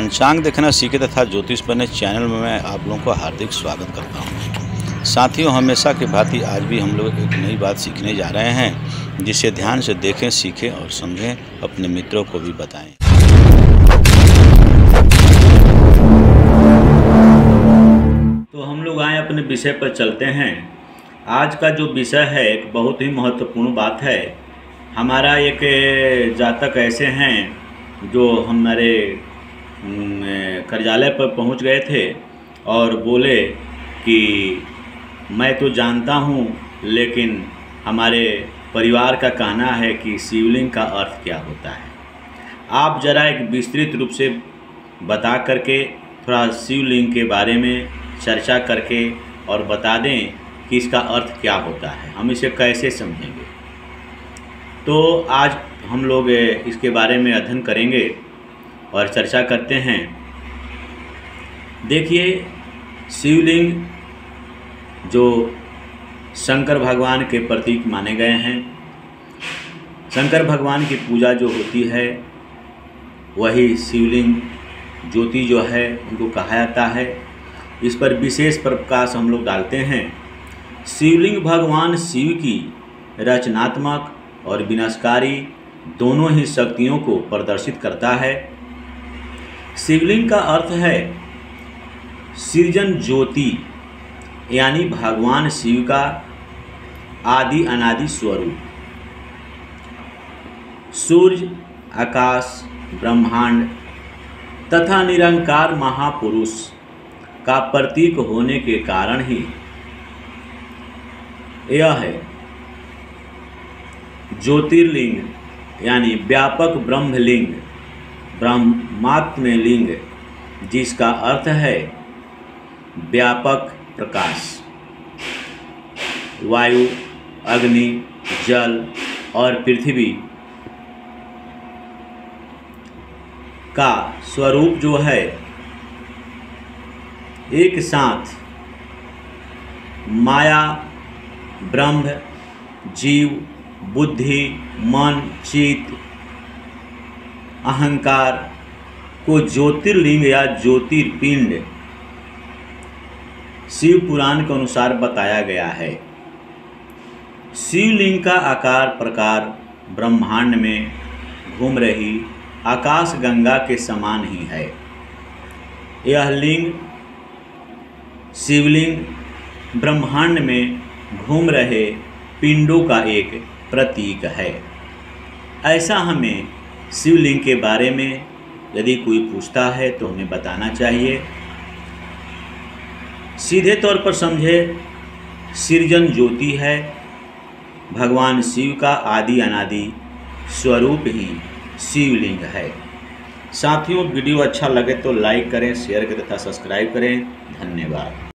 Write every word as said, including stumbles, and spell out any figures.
पंचांग देखना सीखे तथा ज्योतिष पढ़ने चैनल में मैं आप लोगों को हार्दिक स्वागत करता हूं। साथियों, हमेशा की भांति आज भी हम लोग एक नई बात सीखने जा रहे हैं, जिसे ध्यान से देखें, सीखें और समझें, अपने मित्रों को भी बताएं। तो हम लोग आए अपने विषय पर चलते हैं। आज का जो विषय है एक बहुत ही महत्वपूर्ण बात है। हमारा एक जातक ऐसे हैं जो हमारे कार्यालय पर पहुंच गए थे और बोले कि मैं तो जानता हूं, लेकिन हमारे परिवार का कहना है कि शिवलिंग का अर्थ क्या होता है। आप ज़रा एक विस्तृत रूप से बता करके थोड़ा शिवलिंग के बारे में चर्चा करके और बता दें कि इसका अर्थ क्या होता है, हम इसे कैसे समझेंगे। तो आज हम लोग इसके बारे में अध्ययन करेंगे और चर्चा करते हैं। देखिए, शिवलिंग जो शंकर भगवान के प्रतीक माने गए हैं, शंकर भगवान की पूजा जो होती है वही शिवलिंग ज्योति जो है उनको कहा जाता है। इस पर विशेष प्रकाश हम लोग डालते हैं। शिवलिंग भगवान शिव की रचनात्मक और विनाशकारी दोनों ही शक्तियों को प्रदर्शित करता है। शिवलिंग का अर्थ है सृजन ज्योति, यानी भगवान शिव का आदि अनादि स्वरूप। सूर्य, आकाश, ब्रह्मांड तथा निरंकार महापुरुष का प्रतीक होने के कारण ही यह है ज्योतिर्लिंग, यानी व्यापक ब्रह्मलिंग, ब्रह्मात्म लिंग, जिसका अर्थ है व्यापक प्रकाश। वायु, अग्नि, जल और पृथ्वी का स्वरूप जो है एक साथ माया, ब्रह्म, जीव, बुद्धि, मन, चित्त, अहंकार को ज्योतिर्लिंग या ज्योतिर्पिंड शिव पुराण के अनुसार बताया गया है। शिवलिंग का आकार प्रकार ब्रह्मांड में घूम रही आकाश गंगा के समान ही है। यह लिंग शिवलिंग ब्रह्मांड में घूम रहे पिंडों का एक प्रतीक है। ऐसा हमें शिवलिंग के बारे में यदि कोई पूछता है तो हमें बताना चाहिए। सीधे तौर पर समझे, सृजन ज्योति है, भगवान शिव का आदि अनादि स्वरूप ही शिवलिंग है। साथियों, वीडियो अच्छा लगे तो लाइक करें, शेयर करें तथा सब्सक्राइब करें। धन्यवाद।